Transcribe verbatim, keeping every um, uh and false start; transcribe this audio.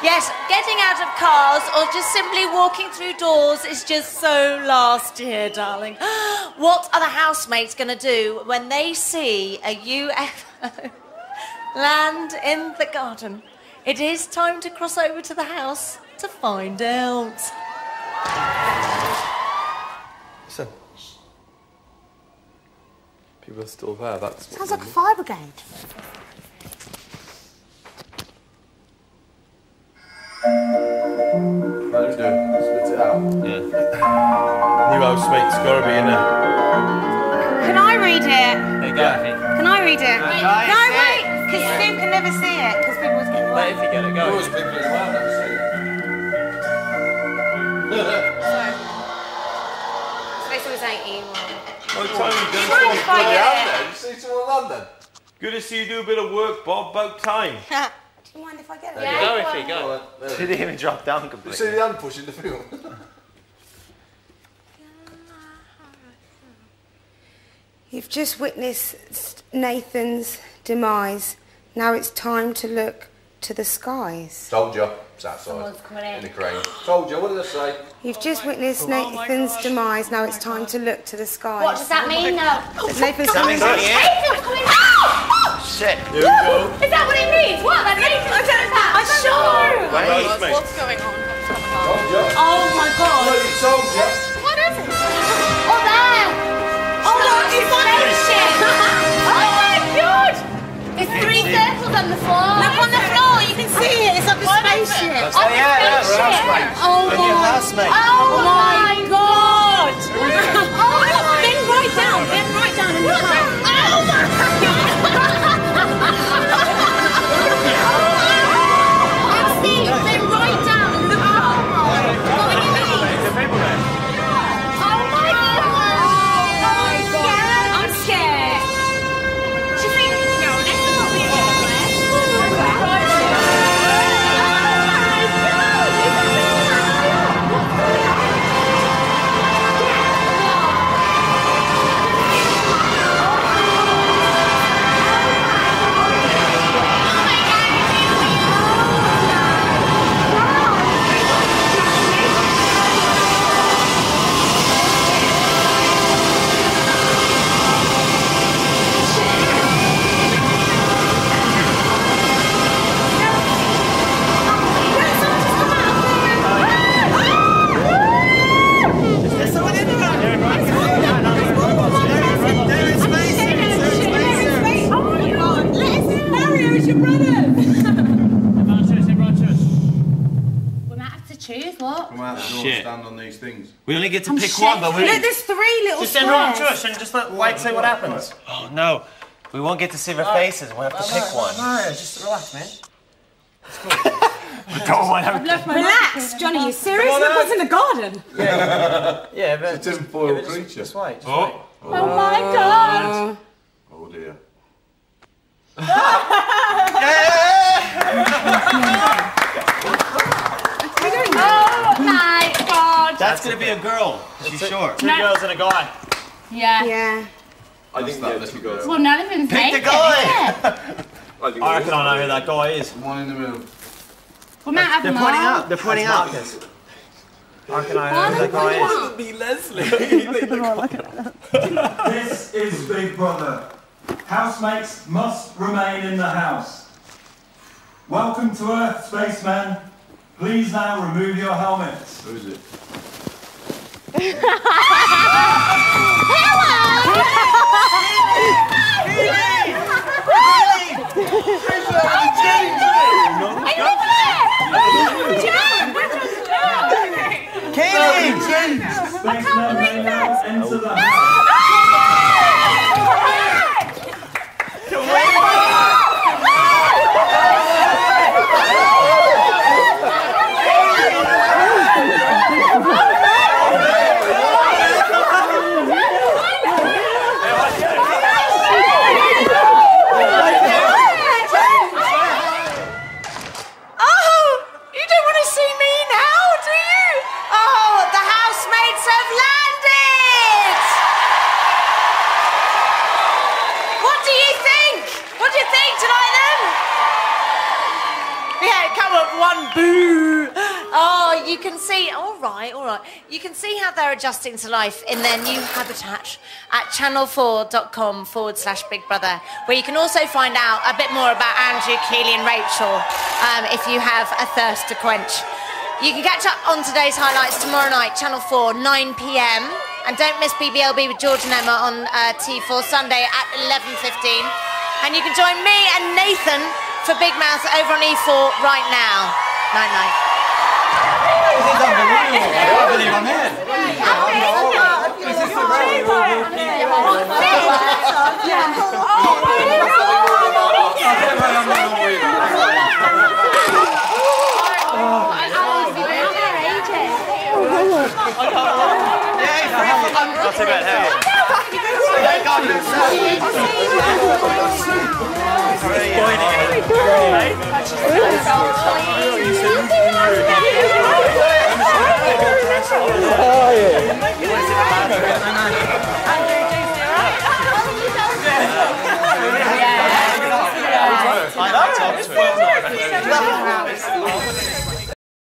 Yes, getting out of cars or just simply walking through doors is just so last year, darling. What are the housemates going to do when they see a U F O land in the garden? It is time to cross over to the house to find out. Listen. People are still there, that's what Sounds like a fire brigade. That'll do. Split it out. Yeah. New housemate's gotta be in there. Can I read it? There you go, I think. Can I read it? Wait, no, wait, because Stu can never see it, because people was getting Let if you get it, go. Always people as well, actually. Space was eighteen. No time you done Try so to find bloody out it. there. You see someone in London? Good to see you do a bit of work, Bob. About time. Do you mind if I get it? There you go, if you go. Right, Did he even drop down you completely? see the hand push in the film? You've just witnessed Nathan's demise. Now it's time to look to the skies. Told you. It's outside. In the crane. Told you. What did I say? You've just witnessed Nathan's demise. Now it's time to look to the skies. What does that mean, though? Nathan's That means coming. only it. Nathan's coming out! Shit. Here we go. Is that what it means? What? That Nathan's coming back? I'm sure. Wait. What's going on? Told you. Oh my God! Bloody told you. What is it? Oh, there! Oh, look, it's on spaceship! Oh my God! There's three circles on the floor. Look on the floor, you can see it. It's like a spaceship. On the yeah, yeah, spaceship. Oh And your my housemate. Oh my God! Oh, bend right down, bend right down and look up. Oh my God! Steve, bend right down and look up. What do you mean? The people there. Oh my God! I'm scared. She thinks, no, this is not being choose what? Come out the door and stand on these things. We only get to I'm pick shit. one, but we Look, there's three little just send her on to squares. us and just let, wait, see what happens. Oh no, we won't get to see their faces. We'll have to pick one. No, just relax, man. Don't want to. Relax, Johnny, you serious? Look what's in the garden. Yeah, but... It's a tinfoil just, creature. just wait, just Oh. wait. Oh my God! Oh dear. Oh my God! That's gonna be a girl. She's short. Two girls and a guy. Yeah. Yeah. I think that little girl. Well, none of them's Pick the naked, guy. is it? I think I reckon I know who that guy is. One in the middle. We might have They're them pointing all. up. They're pointing up. Marcus. I reckon I know who that guy is. Be Leslie. This is Big Brother. Housemates must remain in the house. Welcome to Earth, spaceman. Please now remove your helmets. Who is it? Spaceman may now enter the house. one, boo. Oh, you can see, all right, all right. You can see how they're adjusting to life in their new habitat at channel four dot com forward slash Big Brother, where you can also find out a bit more about Andrew, Keely and Rachel um, if you have a thirst to quench. You can catch up on today's highlights tomorrow night, Channel four, nine p m. And don't miss B B L B with George and Emma on uh, T four Sunday at eleven fifteen. And you can join me and Nathan for Big Mouth over on E four right now. Night night. This is unbelievable. I can't believe I'm here. This is the road we're Not too bad, how are you? Oh, yeah.